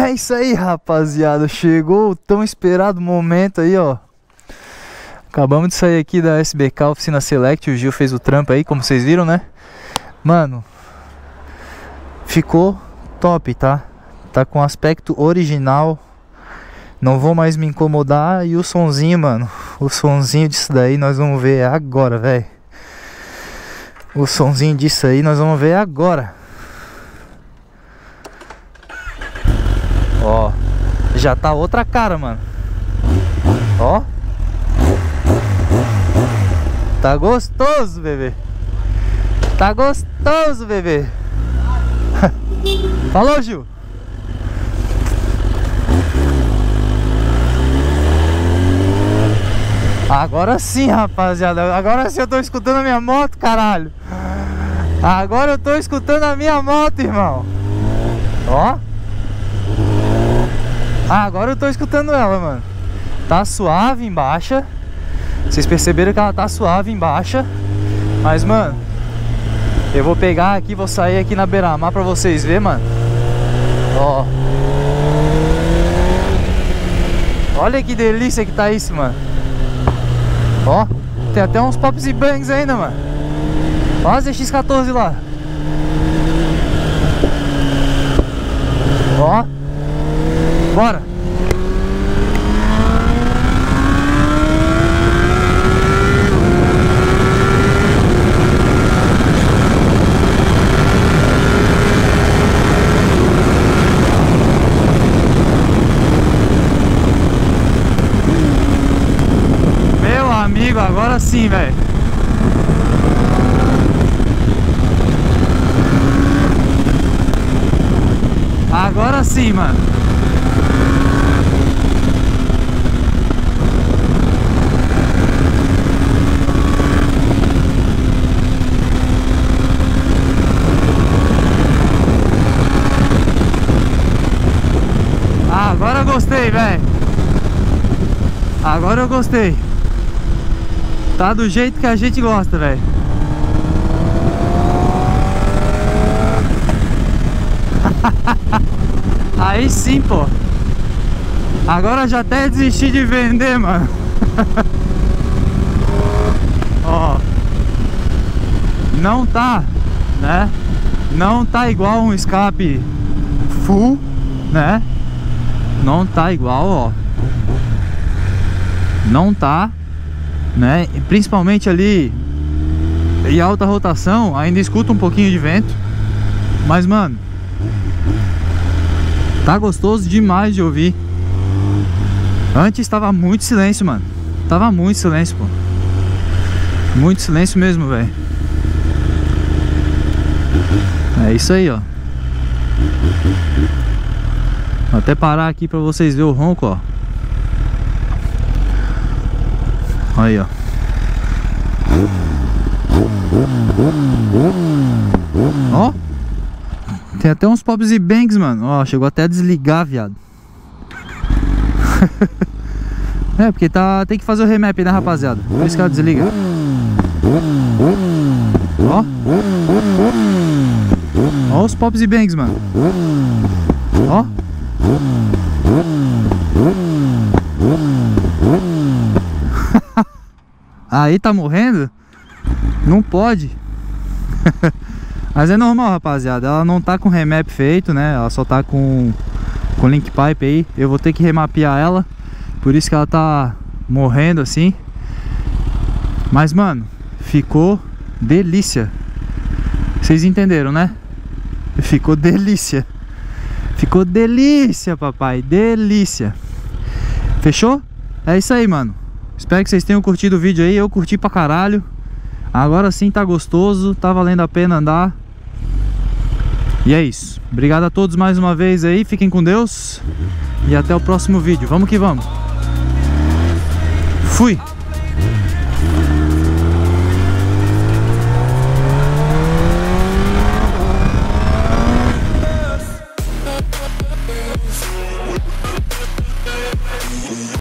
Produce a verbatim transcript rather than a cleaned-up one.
É isso aí, rapaziada. Chegou o tão esperado momento aí, ó. Acabamos de sair aqui da S B K Oficina Select. O Gil fez o trampo aí, como vocês viram, né? Mano, ficou top, tá? Tá com aspecto original. Não vou mais me incomodar. E o sonzinho, mano, o sonzinho disso daí nós vamos ver agora, velho. O sonzinho disso aí nós vamos ver agora. Ó, já tá outra cara, mano. Ó, tá gostoso, bebê. Tá gostoso, bebê. Falou, Gil. Agora sim, rapaziada. Agora sim eu tô escutando a minha moto, caralho. Agora eu tô escutando a minha moto, irmão. Ó. Ah, agora eu tô escutando ela, mano. Tá suave em baixa. Vocês perceberam que ela tá suave em baixa. Mas, mano, eu vou pegar aqui, vou sair aqui na beira-mar pra vocês verem, mano. Ó. Olha que delícia que tá isso, mano. Ó, tem até uns pops e bangs ainda, mano. Ó a Z X quatorze lá. Ó. Bora. Meu amigo, agora sim, velho. Agora sim, mano. Ah, agora eu gostei, velho. Agora eu gostei. Tá do jeito que a gente gosta, velho. Aí sim, pô. Agora já até desisti de vender, mano. Ó. Não tá, né? Não tá igual um escape full, né? Não tá igual, ó. Não tá, né? Principalmente ali em alta rotação, ainda escuta um pouquinho de vento. Mas, mano, tá gostoso demais de ouvir. Antes tava muito silêncio, mano. Tava muito silêncio, pô. Muito silêncio mesmo, velho. É isso aí, ó. Vou até parar aqui pra vocês verem o ronco, ó. Aí, ó. Ó. Tem até uns pops e bangs, mano. Ó, chegou até a desligar, viado. É, porque tá, tem que fazer o remap, né, rapaziada? Por isso que ela desliga. Ó. Ó os pops e bangs, mano. Ó. Aí tá morrendo? Não pode. Mas é normal, rapaziada. Ela não tá com remap feito, né? Ela só tá com com link pipe aí. Eu vou ter que remapear ela. Por isso que ela tá morrendo assim. Mas, mano, ficou delícia. Vocês entenderam, né? Ficou delícia. Ficou delícia, papai. Delícia. Fechou? É isso aí, mano. Espero que vocês tenham curtido o vídeo aí. Eu curti pra caralho. Agora sim tá gostoso. Tá valendo a pena andar. E é isso. Obrigado a todos mais uma vez aí. Fiquem com Deus. E até o próximo vídeo. Vamos que vamos. Fui.